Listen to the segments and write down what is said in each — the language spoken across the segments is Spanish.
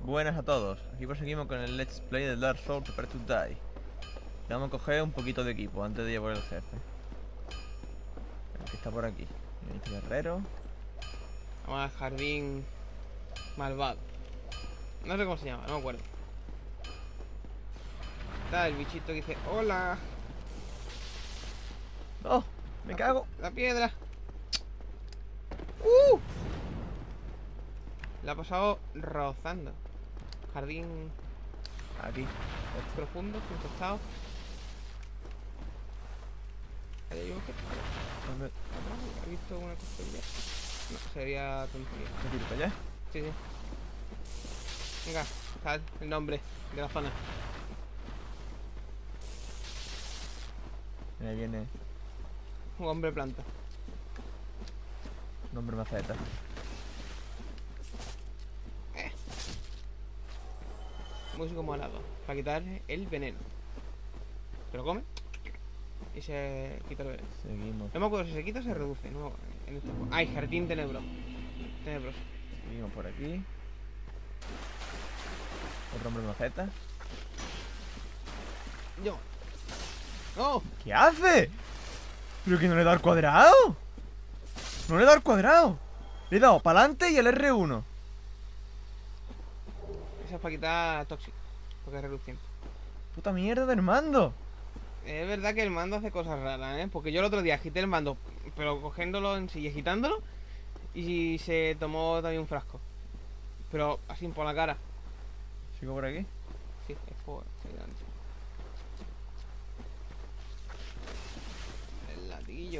Buenas a todos, aquí proseguimos con el Let's Play de Dark Souls Prepare to Die. Le vamos a coger un poquito de equipo antes de llevar el jefe. El que está por aquí. Este guerrero. Vamos al jardín malvado. No sé cómo se llama, no me acuerdo. Está el bichito que dice hola. ¡Oh! ¡Me cago! La piedra. La ha pasado rozando. Jardín Aquí. profundo, sin costado. Ahí hay un objeto. ¿Dónde? ¿Has visto una costilla? No, sería tontería. ¿Me tiro para allá? Sí, sí. Venga, sal el nombre de la zona. Ahí viene Un hombre planta. nombre maceta. Músico morado. Para quitar el veneno. Se lo come y se quita el veneno. Seguimos. No me acuerdo si se quita o se reduce. No, en este... Ay, jardín tenebroso. Seguimos por aquí. Otro hombre maceta. Yo. ¡No! ¿Qué hace? ¿Pero que no le da al cuadrado? No le da al cuadrado. Le he dado para adelante y el R1. Esa es para quitar tóxico. Porque es reduciente. Puta mierda del mando. Es verdad que el mando hace cosas raras, ¿eh? Porque yo el otro día agité el mando, pero cogiéndolo en sí y agitándolo, y se tomó también un frasco. Pero así por la cara. ¿Sigo por aquí? Sí, es por ahí delante. El latiguillo.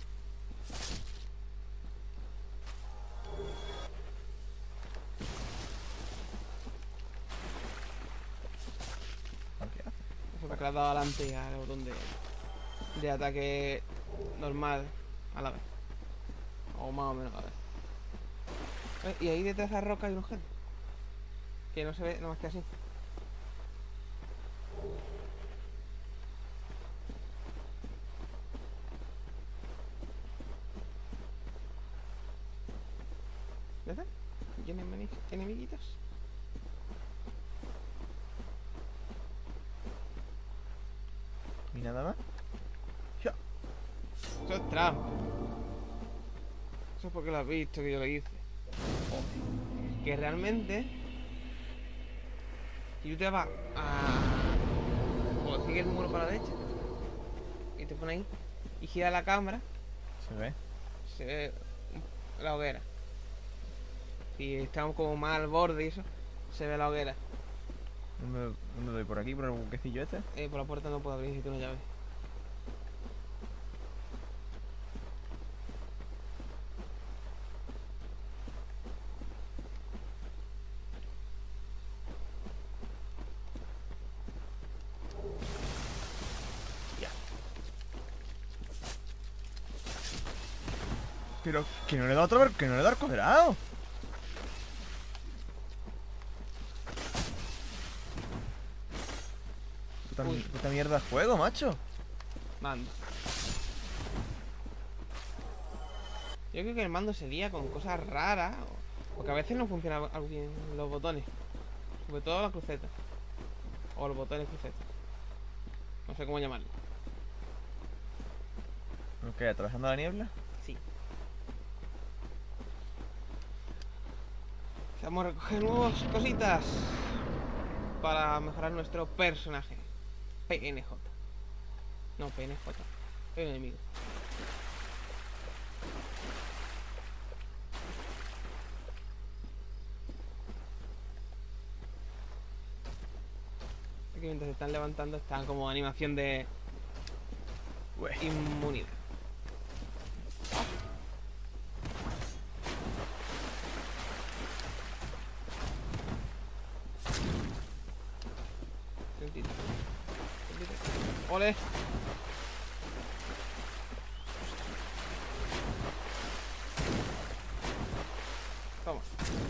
¿Qué hace? Eso que le has dado adelante al botón de ataque normal a la vez. O más o menos a la vez. Y ahí detrás de la roca hay un objeto. Que no se ve, nada más que así. ¿Ya está? ¿Tienen enemiguitos? ¿Y nada más? Ya. Eso es trampa. Eso es porque lo has visto que yo lo hice. Que realmente, si tú te vas a... O sigue el muro para la derecha y te pones ahí y gira la cámara, ¿Se ve? se ve la hoguera. Si estamos como más al borde y eso, se ve la hoguera. ¿Dónde doy? ¿Por aquí? ¿Por el buquecillo este? Por la puerta no puedo abrir, necesito una llave. Pero que no le da otro, que no le da al cuadrado. Puta mierda de juego, macho. Mando. Yo creo que el mando se lía con cosas raras. Porque a veces no funcionan algo bien los botones. Sobre todo la cruceta. O los botones cruceta. No sé cómo llamarlo. Ok, atravesando la niebla. Sí. Vamos a recoger nuevas cositas para mejorar nuestro personaje. PNJ. No, PNJ. El enemigo. Aquí mientras se están levantando están como animación de inmunidad. ¡Ole! Toma.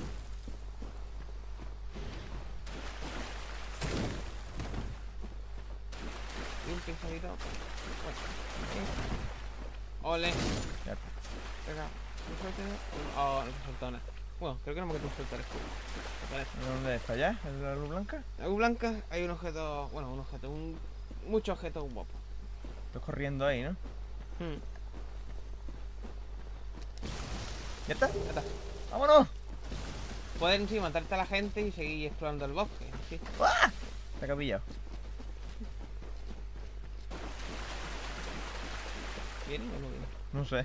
Y un pincelito. Ole. Ya. Venga. Oh, no se soltó nada. Bueno, creo que no me queda un suelto el escudo. Me parece. ¿Dónde está allá? ¿En la luz blanca? En la luz blanca hay un objeto. Bueno, un objeto. Muchos objetos guapos. Estoy corriendo ahí, ¿no? Hmm, ¿Ya está? ya está. ¡Vámonos! Pueden sí matarte a la gente y seguir explorando el bosque. Sí. ¡Ah! Te ha pillado. ¿Viene o no viene? No sé.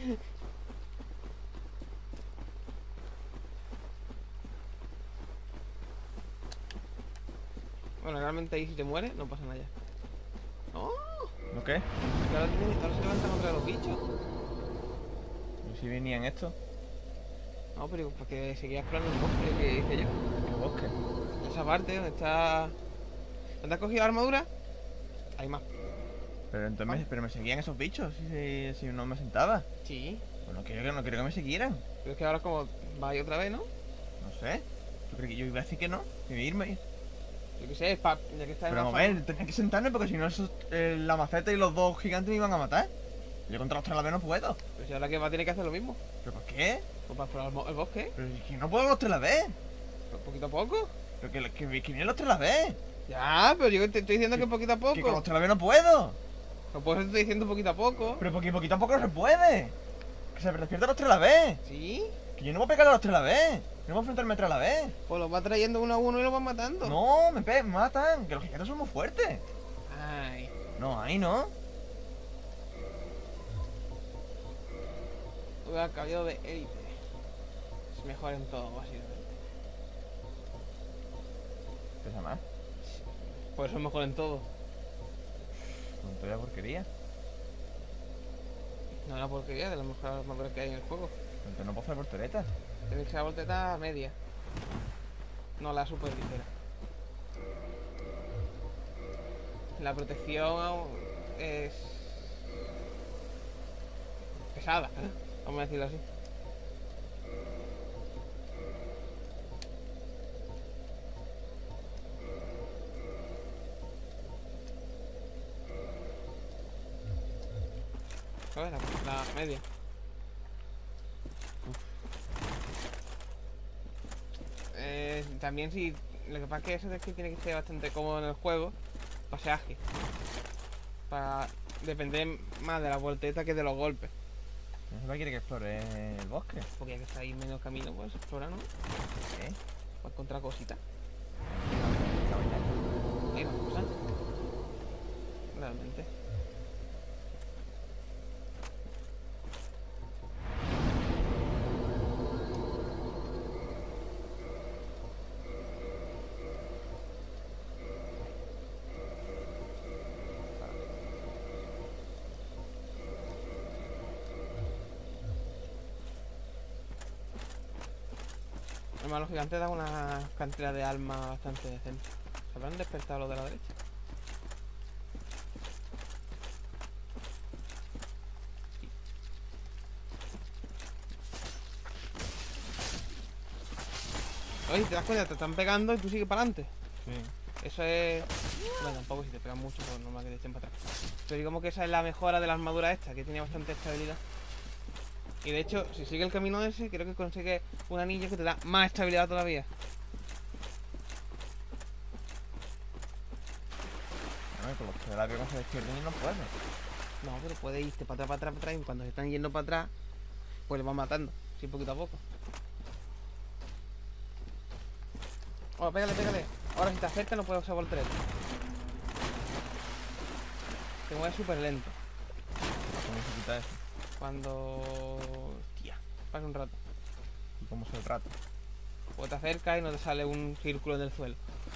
Bueno, realmente ahí si te mueres no pasa nada ya. ¡No! ¿No qué? Ahora se levantan otra vez los bichos. ¿Y si venían estos? No, pero porque seguía explorando el bosque que hice yo. ¿Qué bosque? Esa parte donde está. ¿Dónde has cogido la armadura? Hay más. Pero entonces pero me seguían esos bichos si no me sentaba. Sí. Pues no quiero que me siguieran. Pero es que ahora como va ahí otra vez, ¿no? No sé. ¿Tú crees que yo iba a decir que no? Que iba a irme. Yo qué sé, ya que está en Pero la a ver, tenía que sentarme porque si no la maceta y los dos gigantes me iban a matar. Yo contra los tres a la vez no puedo. Pero si ahora que va a tener que hacer lo mismo. ¿Pero por qué? Pues para explorar el bosque. Pero es que no puedo los tres a la vez. Pues poquito a poco. Pero que vienen los tres a la vez. Ya, pero yo te estoy diciendo que poquito a poco. Que con los tres a la vez no puedo. Pues por eso te estoy diciendo poquito a poco. Pero porque poquito a poco no se puede. Que se despiertan los tres a la vez. ¿Sí? Que yo no voy a pegar a los tres a la vez. No voy a enfrentarme a tres a la vez. Pues los va trayendo uno a uno y los va matando. No, me matan. Que los gigantes son muy fuertes. Ay. No, ahí no. Tuve al caballero de élite. Es mejor en todo, básicamente. Pesa más. Por eso es mejor en todo. Con toda porquería. No es una porquería, de las mejores armaduras que hay en el juego. Entonces no puedo hacer porteretas. Tenéis que ser la volteta media. No la super ligera. La protección es pesada, vamos a decirlo así. A ver, la media. También si... Lo que pasa es que eso es que tiene que ser bastante cómodo en el juego para ser ágil. Para depender más de la voltereta que de los golpes. ¿No se quiere que explore el bosque? Porque ya que está ahí menos camino, pues explora, ¿no? ¿Qué? Para encontrar cositas. Hay más cosas. Realmente. Además, los gigantes dan una cantidad de alma bastante decente. ¿Se habrán despertado los de la derecha? Sí. Oye, ¿te das cuenta? Te están pegando y tú sigues para adelante. Sí. Eso es... Bueno, tampoco si te pegan mucho, pues normal que te echen para atrás. Pero digamos que esa es la mejora de la armadura esta, que tiene bastante estabilidad. Y de hecho, si sigue el camino ese, creo que consigue un anillo que te da más estabilidad todavía. Bueno, con los tres a la vez cuando se despierten y no puedo. No, pero puede irte para atrás, para atrás, para atrás. Y cuando se están yendo para atrás, pues le van matando. Sí, poquito a poco. Oh, pégale, pégale. Ahora si te acercas no puedes usar voltereta. Te mueves súper lento. ¿Cómo se quita eso? Cuando... Hostia, pasa un rato. ¿Y cómo se trata? Pues te acercas y no te sale un círculo en el suelo.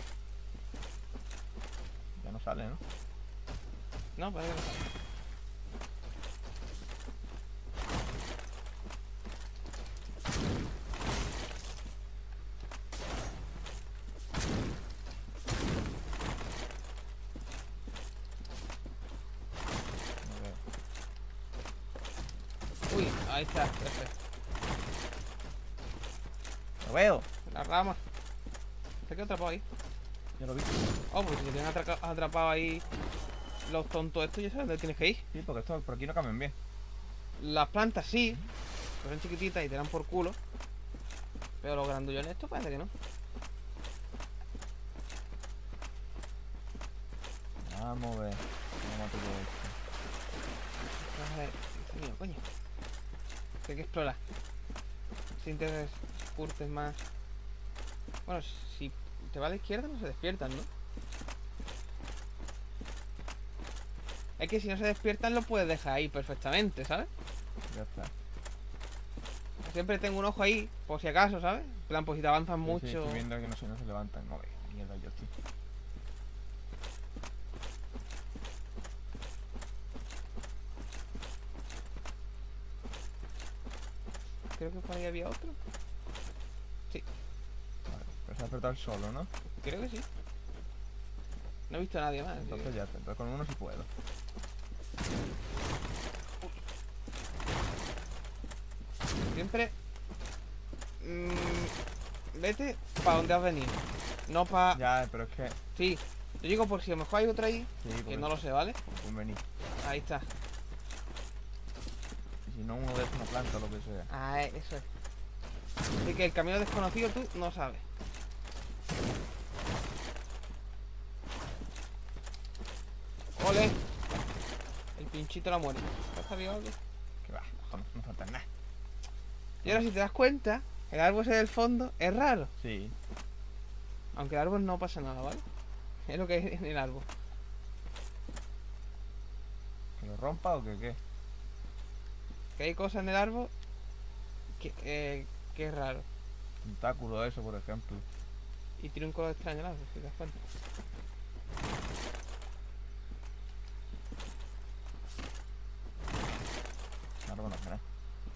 Ya no sale, ¿no? No, parece que no sale. No veo. Uy, ahí está, perfecto. ¡Lo veo! La rama. Se quedó atrapado ahí. Ya lo vi. Oh, pues si te tienen atrapado ahí los tontos estos, ya sabes dónde tienes que ir. Sí, porque estos por aquí no cambian bien. Las plantas sí, pero son chiquititas y te dan por culo. Pero los grandullones esto parece que no. Vamos a ver. Vamos a todo esto. A ver, mío, coño. Que hay que explorar. Si te curtes más. Bueno, si te va a la izquierda no se despiertan, ¿no? Es que si no se despiertan lo puedes dejar ahí perfectamente, ¿sabes? Ya está. Siempre tengo un ojo ahí, por si acaso, ¿sabes? En plan, pues si te avanzan Sí, sí, mucho. estoy viendo que no se levantan. No ve, mierda, yo estoy. Creo que por ahí había otro. Sí, Vale, pero se ha apretado el solo, ¿no? creo que sí. No he visto a nadie más. Entonces ya está. Entonces con uno sí puedo. Siempre vete para donde has venido. No para... Ya, pero es que... Sí, yo digo por si a lo mejor hay otro ahí, Sí, que porque... no lo sé, ¿vale? Pues vení. Ahí está. Y si no, uno de una planta o lo que sea. Ah, eso es. Así que el camino desconocido tú no sabes. ¡Ole! El pinchito la muerte. ¿Has sabido algo? Que va, no falta nada. Y ahora si te das cuenta, el árbol ese del fondo es raro. Sí. Aunque el árbol no pasa nada, ¿vale? Es lo que hay en el árbol. ¿Que lo rompa o que qué? Que hay cosas en el árbol que es raro. Tentáculo eso, por ejemplo. Y tiene un color extraño el árbol, si te das cuenta. Árbol no, ¿verdad?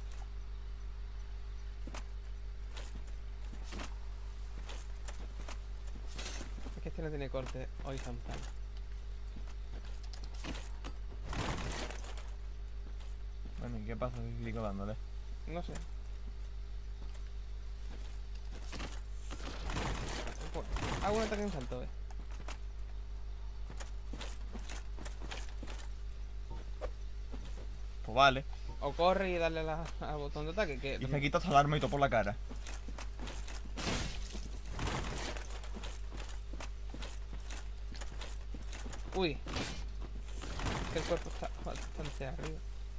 Es que este no tiene corte horizontal. Bueno, ¿y qué pasa si sigo dándole? No sé. Pues, hago un ataque en salto, Pues vale. O corre y darle al botón de ataque. Que Y se quita hasta el arma y todo por la cara. Uy. Es que el cuerpo está bastante arriba.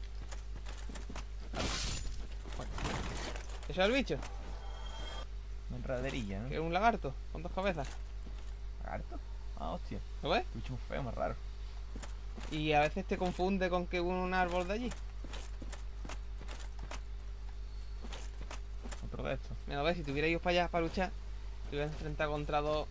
Bueno. ¿Eso es el bicho? Una enredaderilla, ¿no? Que es un lagarto con dos cabezas. ¿Lagarto? Ah, hostia. ¿Lo ves? Bicho muy feo, más raro. Y a veces te confunde con que un árbol de allí. Otro de estos. Mira, ves, si tuviera ido para allá para luchar, te hubieras enfrentado contra dos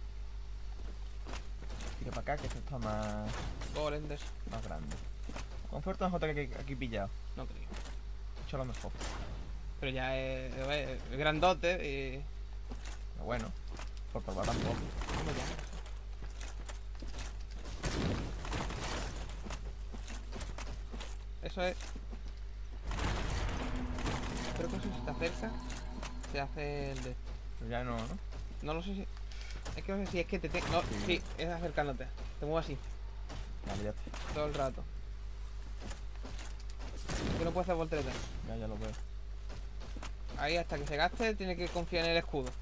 Tira para acá que esto está golems de esos. más grande. Con fuerte mejor que aquí pillado. No creo. Hecho lo mejor. Pero ya es grandote y... Pero bueno, por probar tampoco. ¿Cómo ya? Eso es... Creo que eso si está cerca se hace el de... Pero ya no, ¿no? No lo sé si... Es que no sé si es que te... No, sí, es acercándote. Te muevo así, Vale, ya está. todo el rato. Que no puedes hacer volteretas. Ya lo veo. Ahí hasta que se gaste tiene que confiar en el escudo.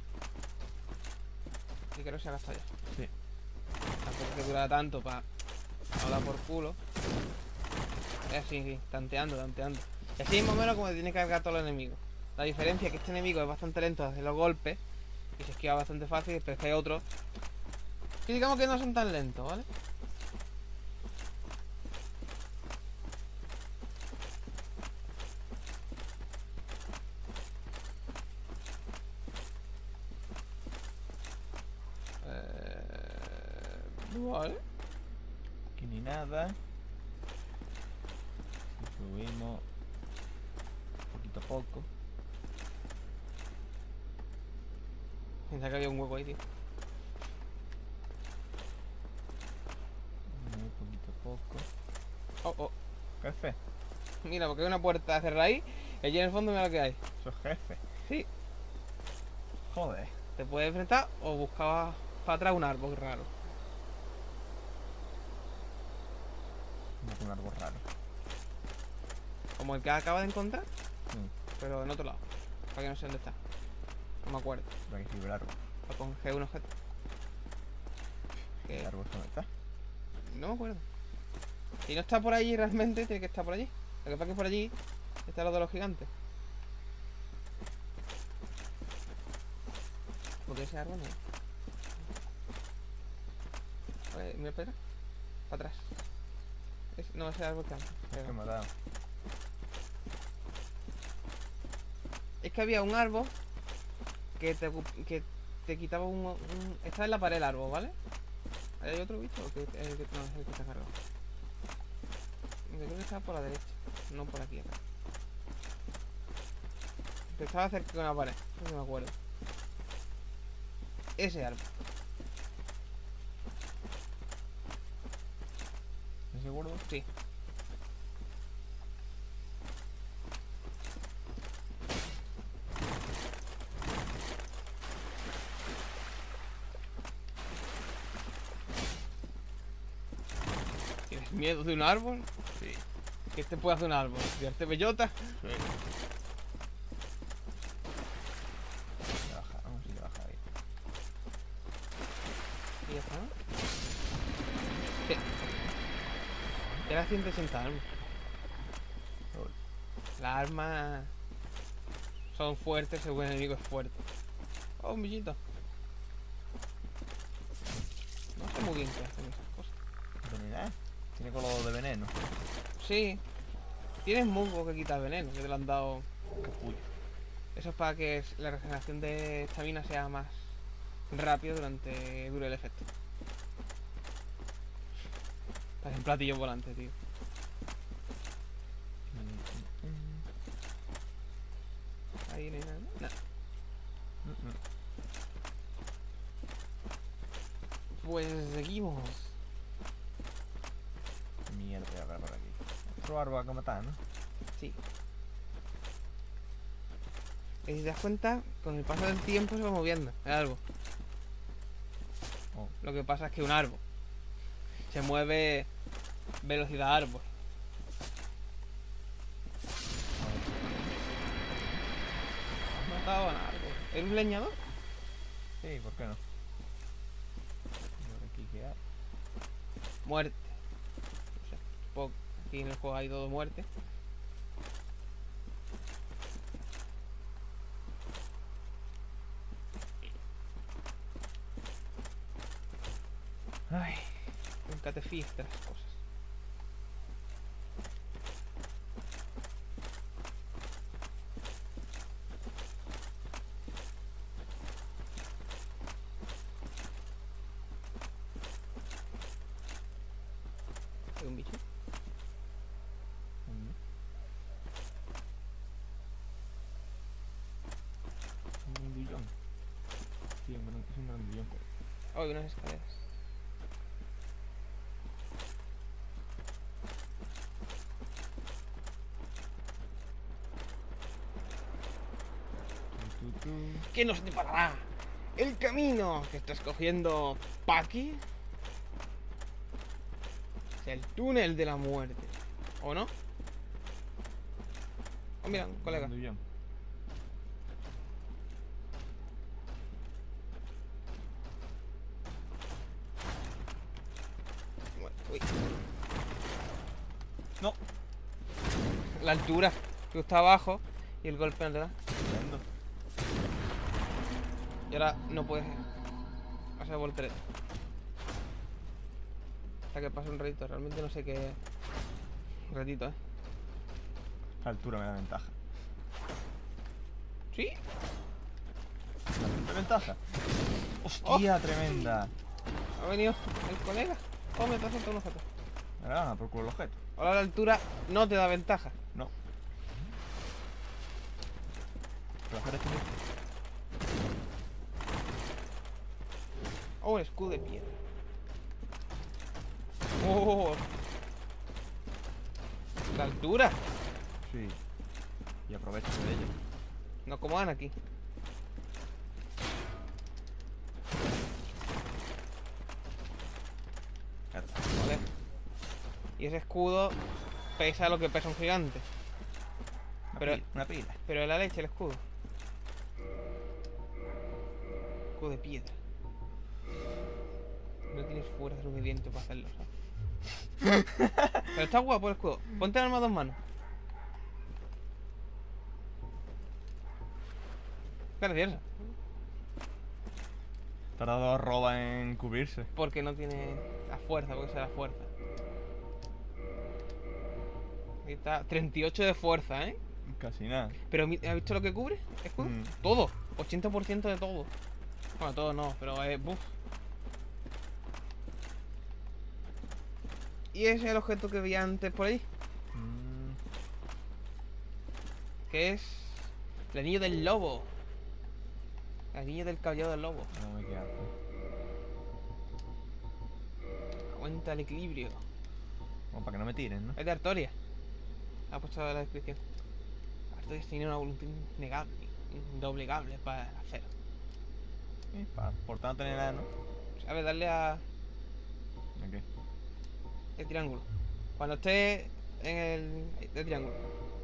Y creo que se ha gastado ya. Sí. Tampoco que dura tanto para hablar por culo. Es así, sí, tanteando. Y así es más o menos como te tiene que cargar todo el enemigo. La diferencia es que este enemigo es bastante lento de hacer los golpes y se esquiva bastante fácil, pero es que hay otros que digamos que no son tan lentos, ¿vale? Vale. Aquí ni nada. Subimos poquito a poco. Pensaba que había un hueco ahí, tío. Muy poquito a poco. Oh, oh. Jefe. Mira, porque hay una puerta cerrada ahí y allí en el fondo mira lo que hay. Eso es jefe. Sí, Joder. te puedes enfrentar o buscabas para atrás un árbol raro. Un árbol raro. Como el que acaba de encontrar, Sí. pero en otro lado. Para que no sé dónde está. No me acuerdo. Para que sirve el árbol. Para coger un objeto. ¿El árbol dónde está? No me acuerdo. Si no está por allí realmente, tiene que estar por allí. Lo que pasa es que por allí está lo de los gigantes. Porque ese árbol no. A ver, mira, espera. Para atrás. No, ese árbol que antes. Es que me ha dado. Es que había un árbol que te quitaba Está en la pared el árbol, ¿vale? ¿Hay otro bicho? ¿O no, es el que está cargado? Yo creo que estaba por la derecha, no por aquí, acá. Que estaba cerca de una pared, no me acuerdo. Ese árbol. ¿Ese gordo? Sí. ¿Tienes miedo de un árbol? Sí. ¿Qué te puede hacer un árbol? ¿Tirarte bellota? Sí. Le baja, vamos a ir a bajar ahí. Y ya está, ¿no? Sí. Era 160 armas. Las armas son fuertes según el enemigo es fuerte. Oh, un bichito. No sé muy bien qué hacen esas cosas. ¿Veneno? Tiene color de veneno. Sí. Tienes musgo que quita veneno, que te lo han dado. Capullo. Eso es para que la regeneración de estamina sea más rápido durante dure el efecto. Parece un platillo volante, tío. Ahí no hay nada. No. Pues seguimos. Mierda, voy a ver por aquí. Otro árbol que matar, ¿no? Sí. Y si te das cuenta, con el paso del tiempo se va moviendo el árbol. Oh. Lo que pasa es que un árbol se mueve velocidad árbol. Has matado a un árbol. ¿Eres un leñador? Sí, ¿por qué no? Por aquí qué hay. Muerte. O sea, supongo que aquí en el juego hay todo muerte. Ay. Nunca te fíes de las cosas. ¿Hay un bicho? Un grandillón. Sí, es un grandillón. Oh, hay unas escaleras. ¿Qué nos deparará? El camino que está escogiendo Paki es el túnel de la muerte. ¿O no? Oh, mira, un colega. Grandillón. Uy. No. La altura, que está abajo y el golpe no le da. Tremendo. Y ahora no puedes hacer voltereta. Hasta que pase un ratito. Realmente no sé qué. Un ratito, La altura me da ventaja. ¿Sí? ¿Me da ventaja? ¡Hostia, tremenda! Ha venido el colega. Oh, me está soltando un objeto. Me la gana por culo el objeto. Ahora la altura no te da ventaja. No. Pero hacer esto. Oh, un escudo de piedra. Oh. La altura. Sí. Y aprovecho de ello. No como Anaki. Vale. Y ese escudo pesa lo que pesa un gigante. Una pila. Pero es la leche el escudo. escudo de piedra. No tienes fuerza suficiente para hacerlo, ¿sabes? Pero está guapo el escudo. Ponte el arma a dos manos. Está gracioso. Tarda dos robas en cubrirse. Porque no tiene la fuerza, porque sea la fuerza. Ahí está, 38 de fuerza, ¿eh? Casi nada. Pero ¿has visto lo que cubre? ¿Escudo? Todo, 80% de todo. Bueno, todo no, pero buf. ¿Y ese es el objeto que vi antes por ahí? Que es el anillo del lobo. El anillo del caballero del lobo. No me queda. Aguanta el equilibrio. Como para que no me tiren, ¿no? Es de Artoria. Ha puesto en la descripción. Artoria tiene una voluntad innegable, indoblegable para hacer. Sí, por tanto no tener nada, ¿no? A ver, darle a ¿A qué? el triángulo. Cuando esté en el triángulo.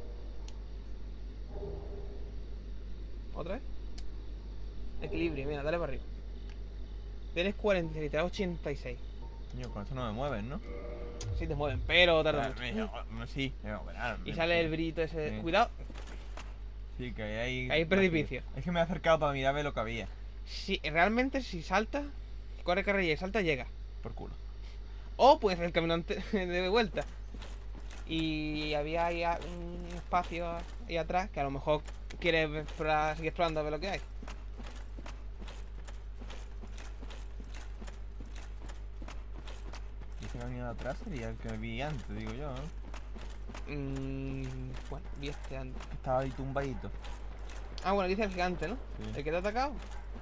¿Otra vez? Equilibrio, mira, dale para arriba. Tienes 46, te da 86. Coño, con eso no me mueven, ¿no? Sí te mueven, pero tarda mucho. Sí, verá, Y sale el brillito ese. Sí. Cuidado, Sí, que hay... hay precipicio. Es que me he acercado para mirar a ver lo que había. Si, realmente si salta, corre carrilla y salta, llega. Por culo. O puedes hacer el camino de vuelta. Y había ahí un espacio ahí atrás que a lo mejor quieres seguir explorando a ver lo que hay. Y ese camino de atrás sería el que vi antes, digo yo, ¿no? Bueno, vi este antes. Estaba ahí tumbadito. Ah, bueno, dice el gigante, ¿no? Sí. ¿El que te ha atacado?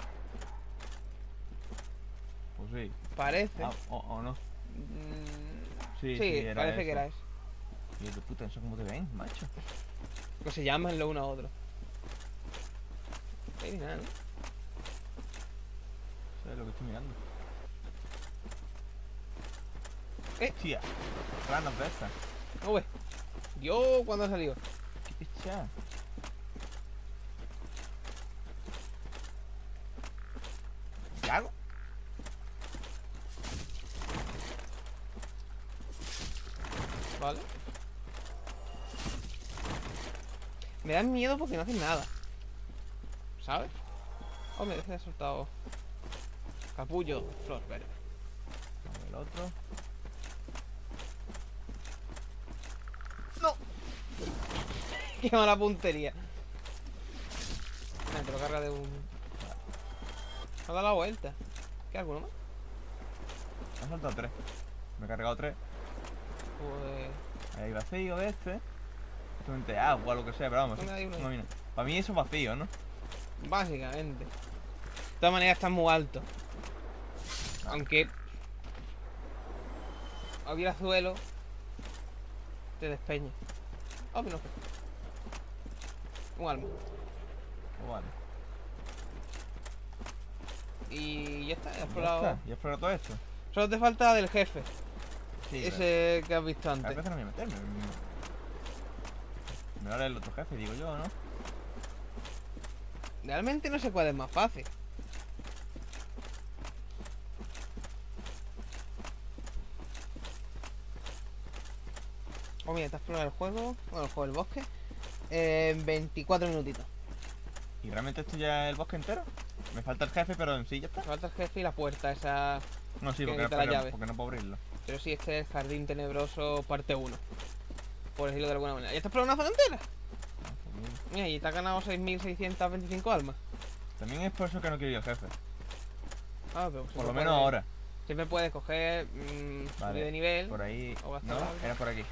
Pues sí. Parece. Ah, o no. Sí, Sí, era parece que eso. era eso. Y yo de puta, ¿eso cómo te ven, macho? Que se llaman lo uno a otro. Ahí ni nada, ¿no? ¿Sabes lo que estoy mirando? ¡Eh! Tía, ranas de estas. No, güey. Dios, ¿cuándo ha salido? ¿Qué picha? ¿Qué hago? Vale. Me dan miedo porque no hacen nada. ¿Sabes? Oh, me ha soltado. Capullo, flor verde. Vamos el otro. ¡No! ¡Qué mala puntería! Te lo carga de un. Ha dado la vuelta. ¿Qué alguno más? Me han soltado 3. Me he cargado 3. Pues. Ahí vacío de este. Simplemente agua, lo que sea, pero vamos. Venga, hay uno ahí. No, mira. Para mí eso es vacío, ¿no? Básicamente. De todas maneras están muy altos. Aunque hubiera suelo, te despeña. Oh, no. Un alma. Pues vale. Y ya está, he Ya explorado. está. ¿Y he explorado todo esto? Solo te falta del jefe. Sí. Ese que has visto A antes. veces no voy a meterme. Me vale el otro jefe, digo yo, ¿no? Realmente no sé cuál es más fácil. Oh, mira, te has explorado el juego. Bueno, el juego del bosque. En 24 minutitos. ¿Y realmente esto ya es el bosque entero? Me falta el jefe, pero en sí ya está. Te falta el jefe y la puerta, esa. No, sí, Que porque, necesita la llave. porque no puedo abrirlo. Pero sí, este es el Jardín Tenebroso parte 1. Por decirlo de alguna manera. ¿Ya estás explorando una zona entera? Ah, pues mira. Mira, y te has ganado 6.625 almas. También es por eso que no quiero ir al jefe. Ah, pero Por lo menos ahora. Siempre puedes coger subir Vale, de nivel. Por ahí. o gastar No, algo. era por aquí.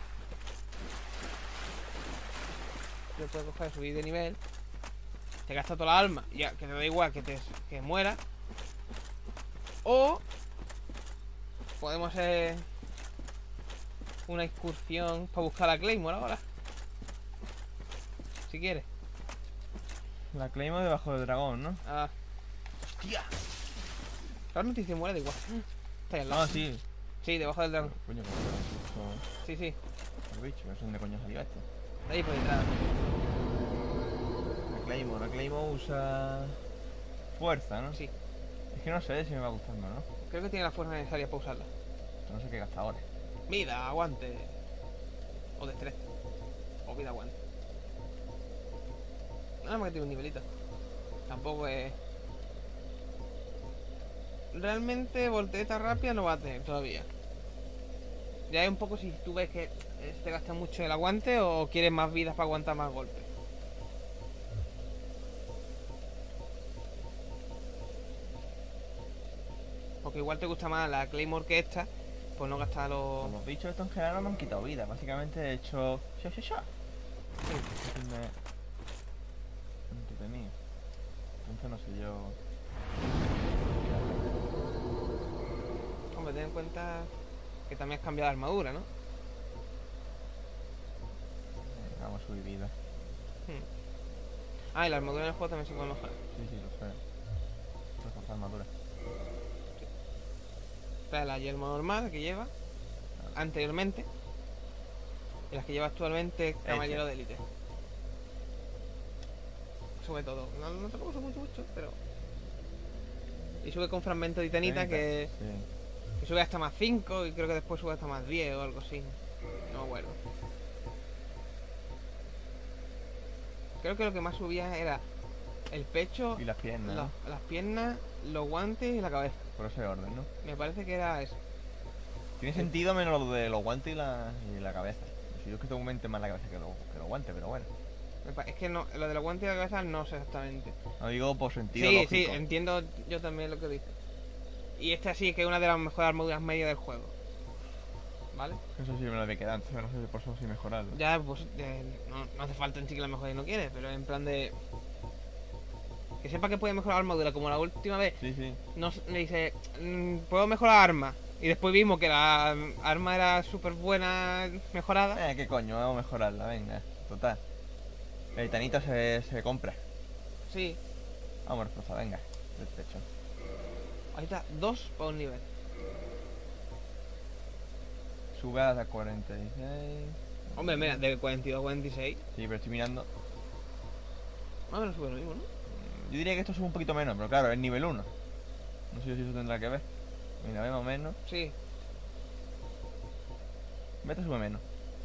Siempre puedes coger subir de nivel. Te gasta toda la alma. Ya, que te da igual que muera. O podemos hacer una excursión para buscar a Claymore ahora. Si quieres. La Claymore debajo del dragón, ¿no? Ah. ¡Hostia! Realmente si muere da igual. Está ahí al lado. No, sí. Sí, debajo del dragón. Coño, como Sí, sí. el bicho, no sé dónde coño salió esto. De ahí por detrás. La Claymore usa fuerza, ¿no? Sí. Es que no sé si me va gustando, ¿no? Creo que tiene la fuerza necesaria para usarla. No sé qué gasta ahora. Vida, aguante. O destreza. O vida, aguante. Nada más que tiene un nivelito. Tampoco es... Realmente voltereta rápida no va a tener todavía. Ya es un poco si tú ves que te gasta mucho el aguante o quieres más vidas para aguantar más golpes. Porque igual te gusta más la Claymore que esta, pues no gastar los... Los bichos estos en general no me han quitado vida. Básicamente he hecho... ¡Sha, sha, sha! Sí. Me... entretenido. Entonces no sé yo... Hombre, ten en cuenta que también has cambiado de armadura, ¿no? Vamos a subir vida. Ah, y la armadura en el juego también se puede mejorar. Sí, lo sé. Reforzar armadura. Trae la yelmo normal que lleva anteriormente y las que lleva actualmente Caballero de Élite. Sube todo. No te sube mucho, pero... Y sube con fragmento de titanita que sube hasta más 5 y creo que después sube hasta más 10 o algo así. No me acuerdo. Creo que lo que más subía era el pecho Y las piernas, ¿no? las piernas, los guantes y la cabeza. Por ese orden, ¿no? Me parece que era eso. Tiene sentido menos lo de los guantes y la cabeza. Si yo es que te aumente más la cabeza que los guantes, pero bueno. Es que no, lo de los guantes y la cabeza no sé exactamente. No digo por sentido Sí, lógico. sí, entiendo yo también lo que dices. Y esta sí que es una de las mejores armaduras medias del juego. ¿Vale? Eso sí me lo había quedado, entonces no sé si por eso sí mejorarlo. Ya, pues no hace falta en sí que la mejore si no quiere, pero en plan de... Que sepa que puede mejorar armadura, como la última vez. Sí. Le dice, puedo mejorar arma. Y después vimos que la arma era súper buena, mejorada. Qué coño, vamos a mejorarla, venga. Total. El titanita se compra. Sí. Vamos a reforzar, venga. Del techo. Ahí está, 2 para un nivel. Sube hasta 46. Hombre, mira, de 42 a 46. Sí, pero estoy mirando. Más o menos sube lo mismo, ¿no? Yo diría que esto sube un poquito menos, pero claro, es nivel 1. No sé si eso tendrá que ver. Mira, ve más o menos. Sí. Vete sube menos.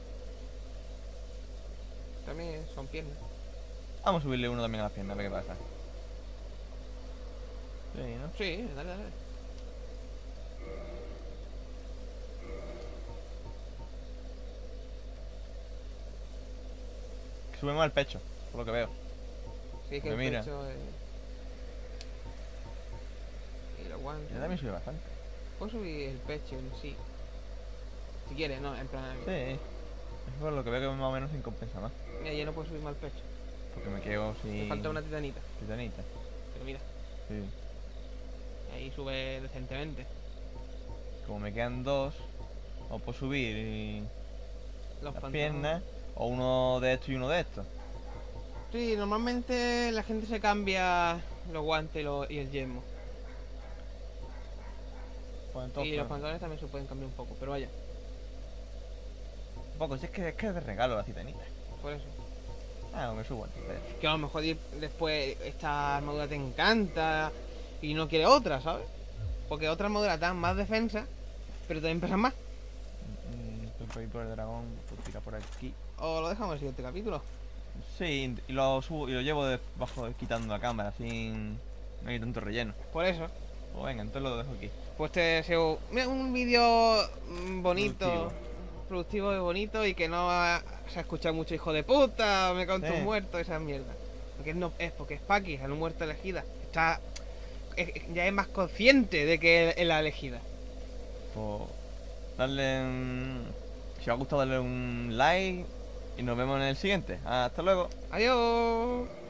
También son piernas. Vamos a subirle uno también a las piernas, a ver qué pasa. Sí, ¿no? Sí, dale. Sube más el pecho, por lo que veo. Sí, que Pero el mira. pecho y lo aguanta. Ya también sube bastante. Puedo subir el pecho en sí. Si quieres, no, en plan... Sí. Es por lo que veo que más o menos sin compensa más. Mira, yo no puedo subir más el pecho. Porque me quedo sin... Me falta una titanita. titanita. Pero mira, Sí. ahí sube decentemente. Como me quedan dos, o puedo subir Los las pantalones. piernas, o uno de estos y uno de estos. Sí, normalmente la gente se cambia los guantes y el yelmo. Pues entonces, Y los pantalones también se pueden cambiar un poco, pero vaya, un poco, si es que es de regalo la titanita. por eso. Ah, me subo entonces. Que a lo mejor después esta armadura te encanta y no quiere otra, ¿sabes? Porque otra armadura dan más defensa, pero también pesan más. Estoy por ahí por el dragón, pues tira por aquí. O lo dejamos en el siguiente capítulo. Sí, y lo subo y lo llevo debajo, quitando la cámara, sin... no hay tanto relleno. Por eso. Pues venga, entonces lo dejo aquí. Pues te deseo un vídeo bonito, Productivo. productivo y bonito y que no se ha escuchado mucho hijo de puta, me cago en Sí. tus muertos, esa mierda. Porque porque es Paki, es la muerta elegida. Está ya es más consciente de que es la elegida. Pues darle si os ha gustado darle un like y nos vemos en el siguiente. Hasta luego. Adiós.